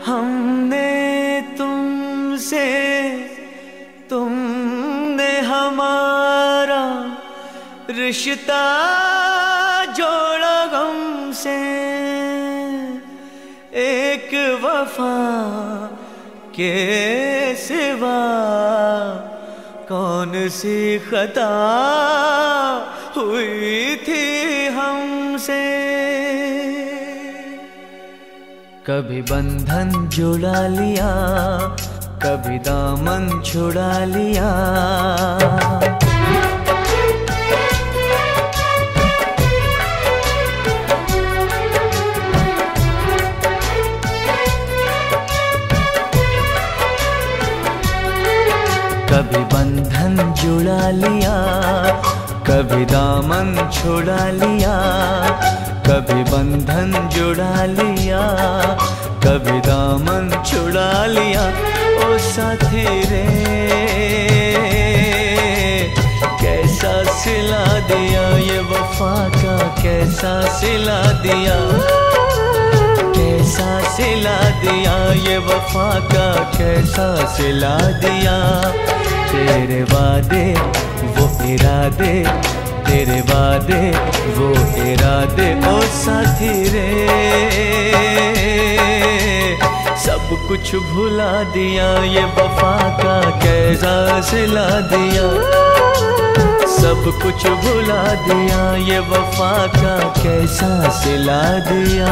हमने तुमसे, तुमने हमारा रिश्ता जोड़ा गम से। एक वफा के सिवा कौन सी खता हुई थी हमसे। कभी बंधन जुड़ा लिया, कभी दामन छुड़ा लिया। कभी बंधन जुड़ा लिया, कभी दामन छुड़ा लिया। कभी बंधन जुड़ा लिया, कभी दामन छुड़ा लिया। ओ साथी रे कैसा सिला दिया, ये वफा का कैसा सिला दिया। कैसा सिला दिया ये वफा का कैसा सिला दिया। तेरे वादे वो इरादे, तेरे वादे वो इरादे। ओ साथी रे सब कुछ भुला दिया, ये वफा का कैसा सिला दिया। सब कुछ भुला दिया, ये वफा का कैसा सिला दिया।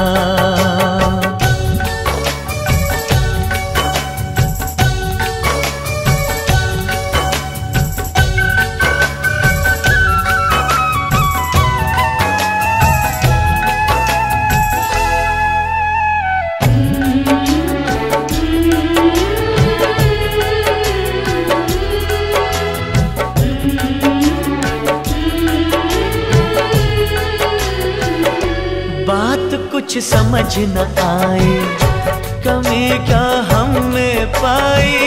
बात कुछ समझ न आए, कमी क्या हम में पाई।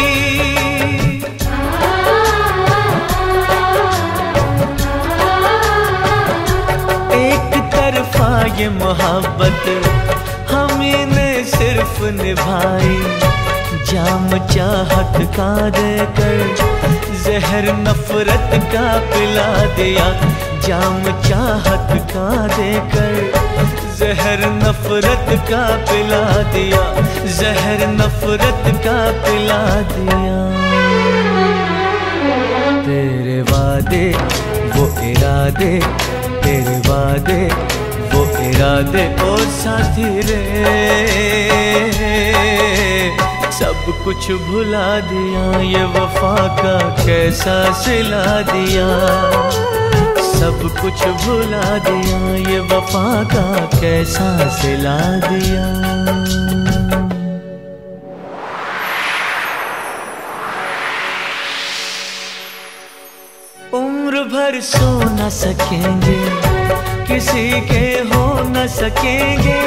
एक तरफा ये मोहब्बत हमी ने सिर्फ निभाई। जाम चाहत का देकर जहर नफरत का पिला दिया। जाम चाहत का देकर जहर नफरत का पिला दिया। जहर नफरत का पिला दिया। तेरे वादे वो इरादे, तेरे वादे वो इरादे। ओ साथी रे सब कुछ भुला दिया, ये वफा का कैसा सिला दिया। सब कुछ भुला दिया, ये वफा का कैसा सिला दिया। उम्र भर सो न सकेंगे, किसी के हो न सकेंगे।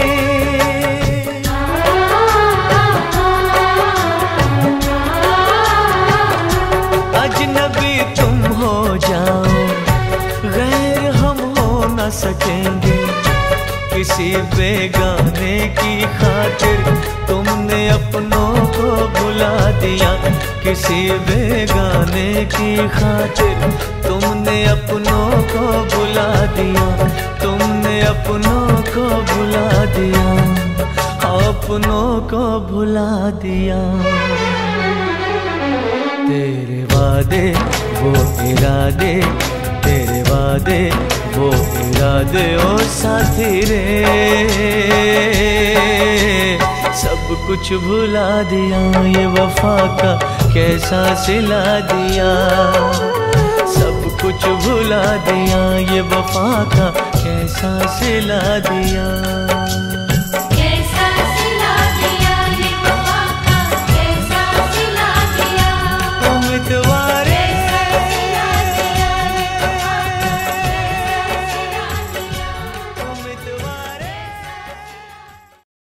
अजनबी तुम हो जाओ, गैर हम हो न सकेंगे। किसी बेगाने की खातिर तुमने अपनों को भुला दिया। किसी बेगाने की खातिर तुमने अपनों को भुला दिया। तुमने अपनों को भुला दिया, अपनों को भुला दिया। तेरे वादे वो इरादे, तेरे वादे वो इरादे। ओ साथी रे सब कुछ भुला दिया, ये वफा का कैसा सिला दिया। सब कुछ भुला दिया, ये वफा का कैसा सिला दिया।